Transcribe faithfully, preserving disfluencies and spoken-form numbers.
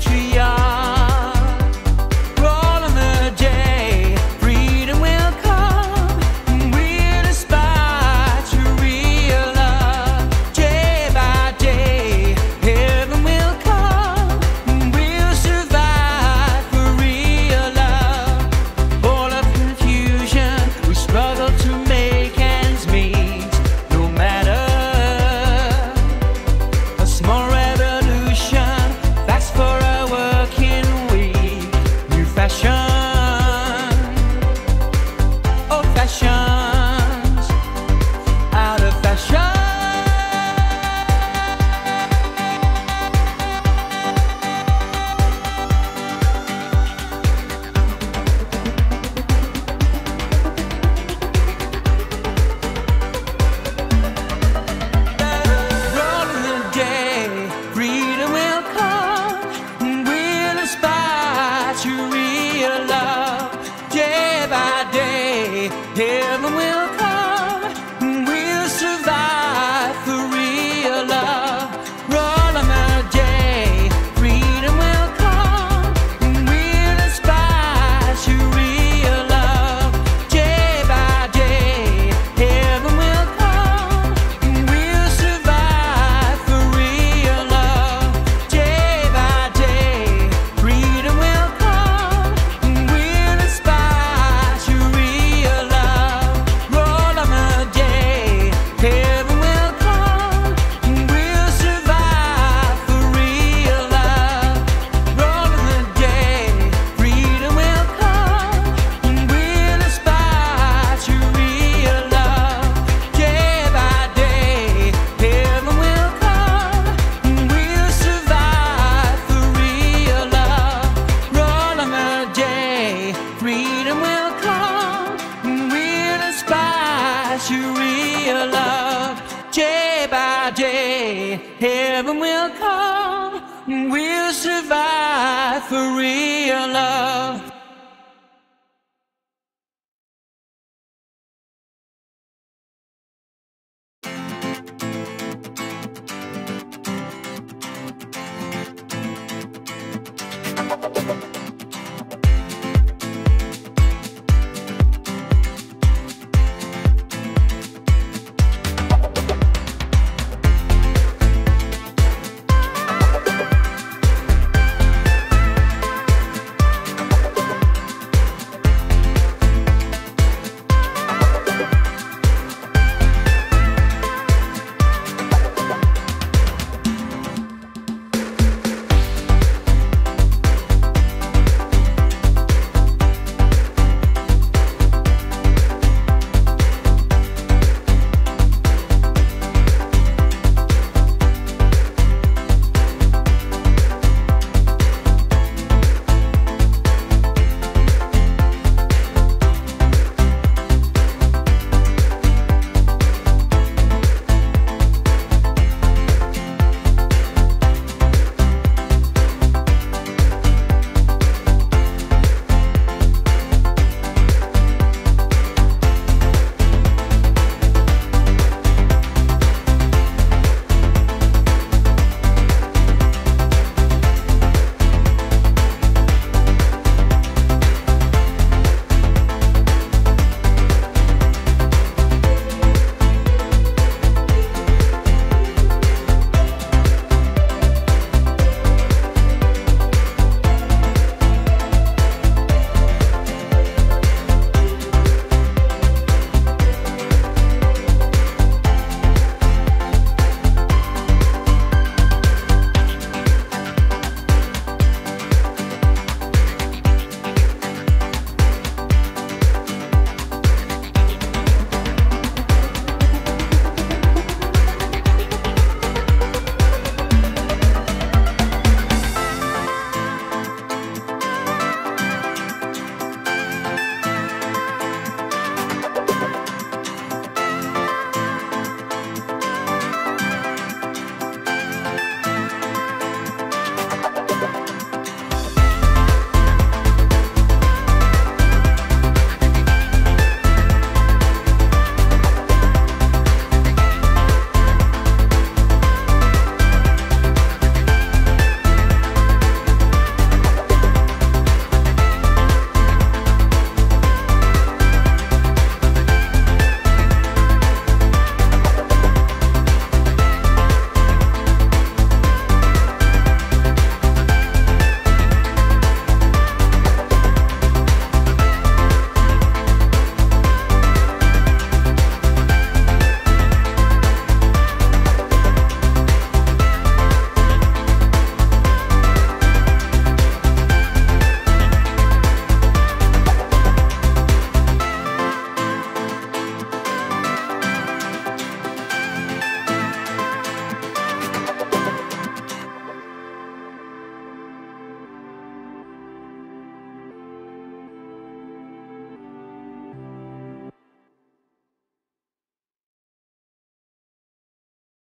Heaven will come, and we'll survive for real love. Roll on a day, freedom will come, and we'll aspire to real love. Day by day, heaven will come, and we'll survive for real love. Day by day, freedom will come, and we'll aspire to real love. Roll on a day, heaven will come, and we'll survive for real love. Roll on a day, freedom will come, and we'll aspire to real love. Day by day, heaven will come, and we'll survive for real love. Roll on a day, freedom will come, and we'll aspire to real love. Day by day, heaven will come, and we'll survive for real love.